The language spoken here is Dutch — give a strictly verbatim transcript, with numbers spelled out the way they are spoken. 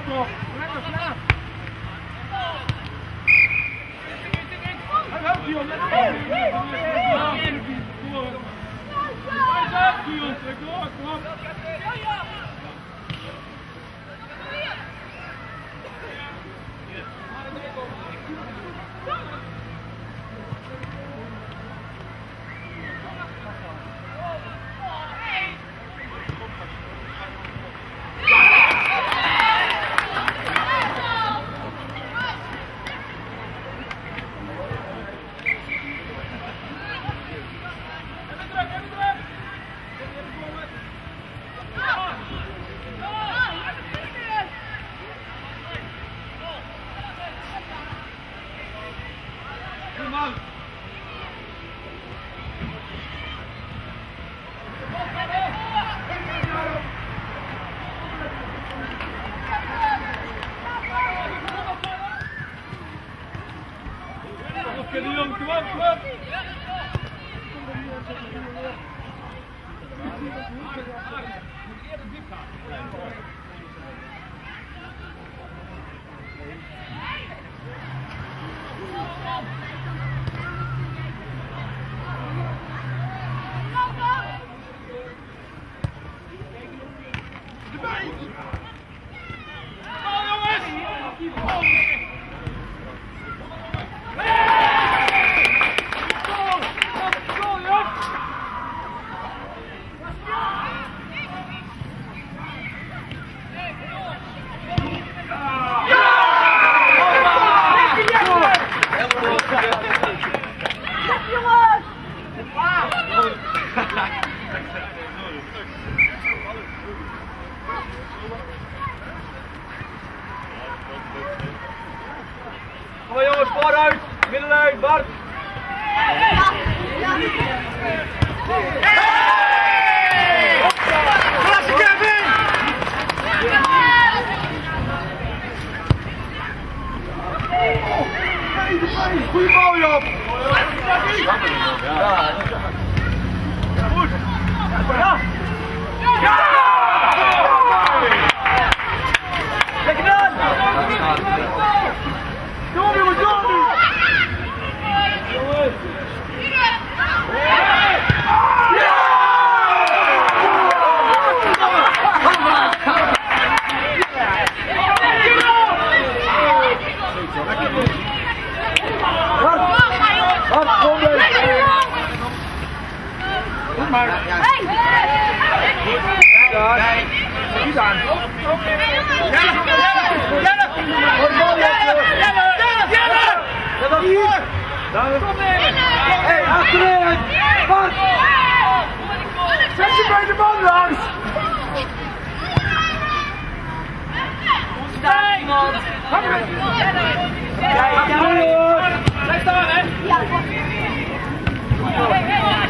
toch? Lekker snel. Hij helpt je om. Kom op. Kom jongens, vooruit, middenlijn, Bart. Klasse Kevin! Goeie bal Job! Ja, goed! Ja! Ja! Kijk dan! Door jongens, door nu! Jongens! Goed maar. Hey! Goed aan. Jelle! Jelle! Dat was hier! Kom in! Hé, achterin! Bart! Zet je bij de man langs! Daar iemand! Kijk, blijf staan hè!